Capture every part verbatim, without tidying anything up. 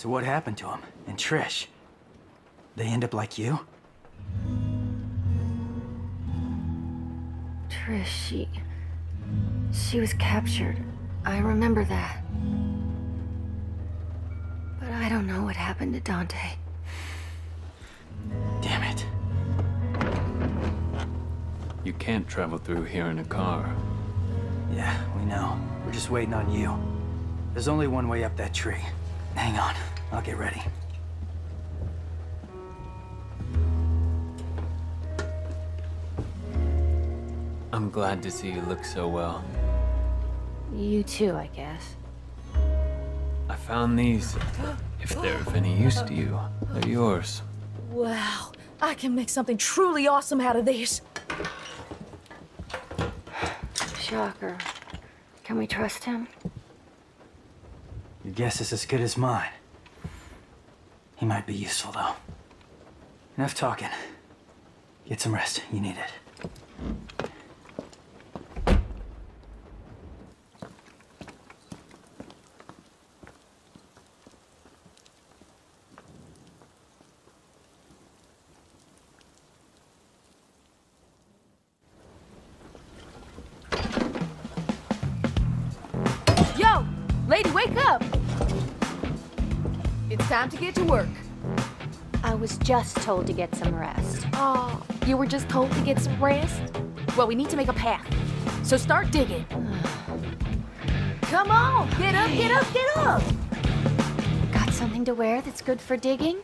So what happened to him? And Trish? They end up like you? Trish, she... She was captured. I remember that. But I don't know what happened to Dante. Damn it. You can't travel through here in a car. Yeah, we know. We're just waiting on you. There's only one way up that tree. Hang on, I'll get ready. I'm glad to see you look so well. You too, I guess. I found these. If they're of any use to you, they're yours. Wow, I can make something truly awesome out of these. Shocker. Can we trust him? Your guess is as good as mine. He might be useful, though. Enough talking. Get some rest. You need it. Yo! Lady, wake up! It's time to get to work. I was just told to get some rest. Oh, you were just told to get some rest? Well, we need to make a path. So start digging. Come on! Get up, get up, get up! Got something to wear that's good for digging?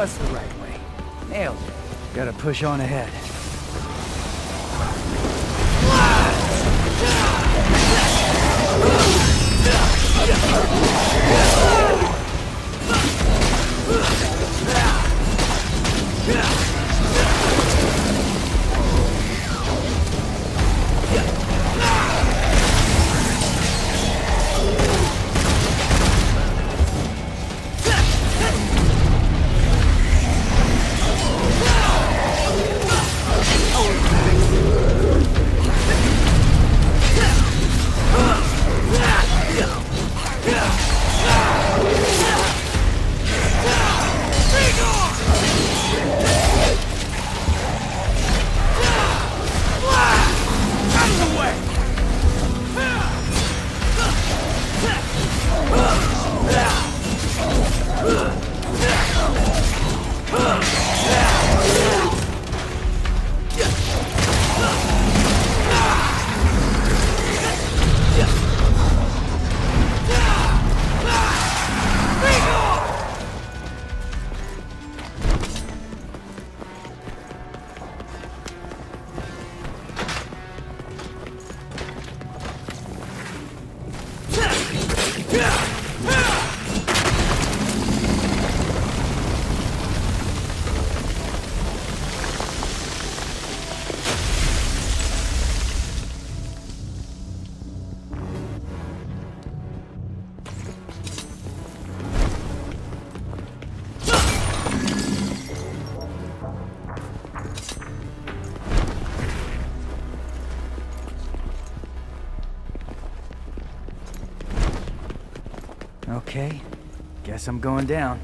that's the right way. Nailed it. Gotta push on ahead. Okay, guess I'm going down.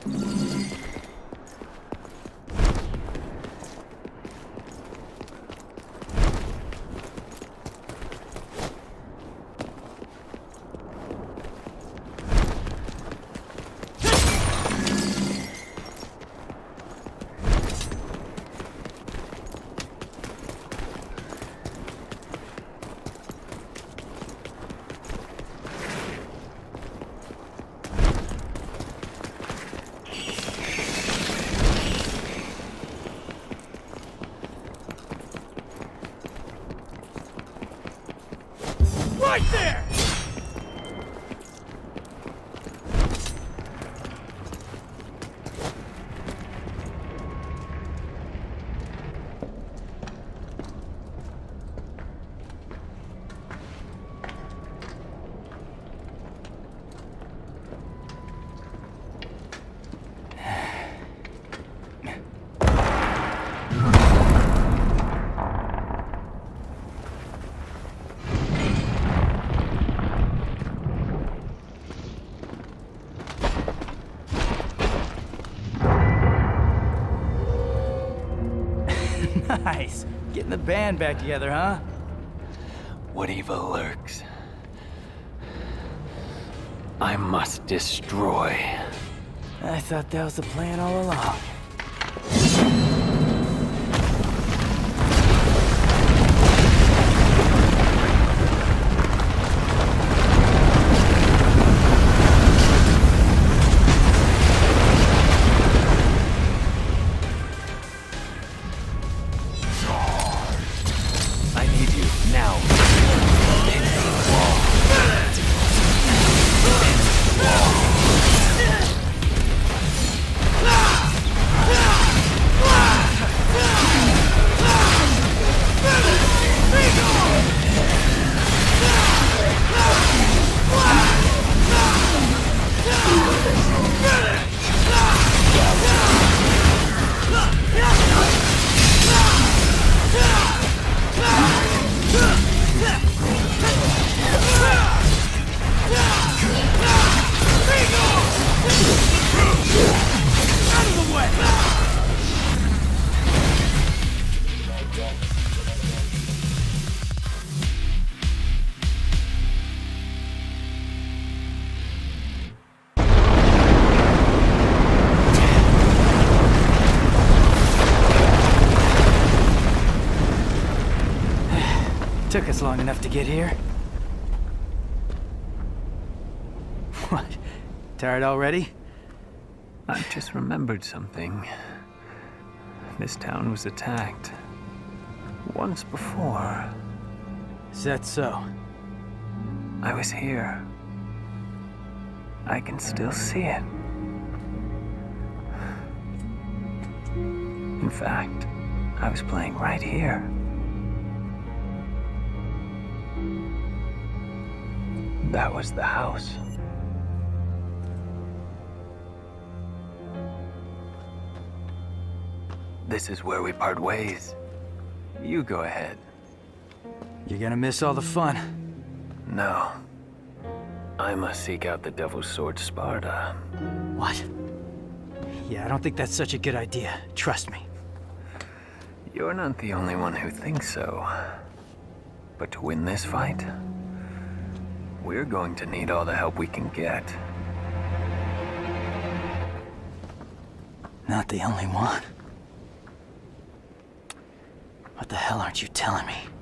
Right there! Nice. Getting the band back together, huh? What evil lurks? I must destroy. I thought that was the plan all along. Took us long enough to get here. What? Tired already? I just remembered something. This town was attacked once before. Is that so? I was here. I can still see it. In fact, I was playing right here. That was the house. This is where we part ways. You go ahead. You're gonna miss all the fun. No. I must seek out the Devil's Sword Sparda. What? Yeah, I don't think that's such a good idea. Trust me. You're not the only one who thinks so. But to win this fight, we're going to need all the help we can get. Not the only one. What the hell aren't you telling me?